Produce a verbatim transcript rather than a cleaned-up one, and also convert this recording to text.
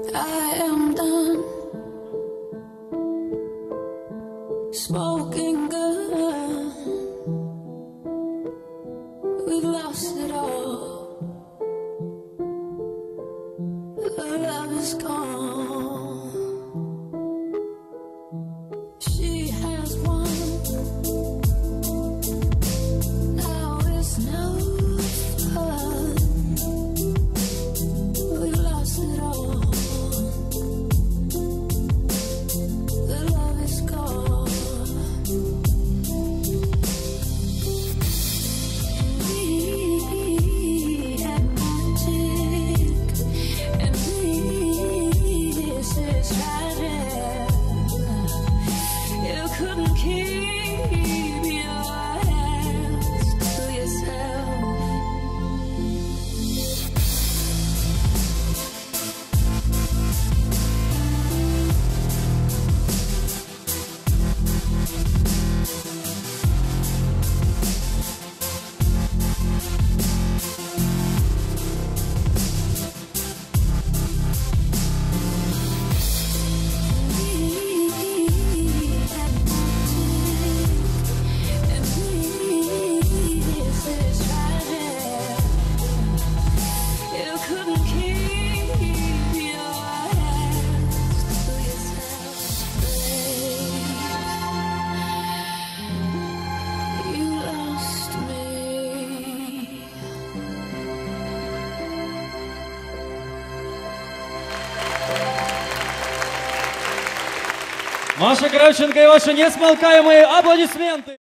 I am done smoking gun. We've lost it all. The love is gone. She has won. Now it's no fun. We've lost it all. The love is gone. We had magic, and this is tragic. You couldn't keep your hands to yourself. Маша Кравченко и ваши несмолкаемые аплодисменты!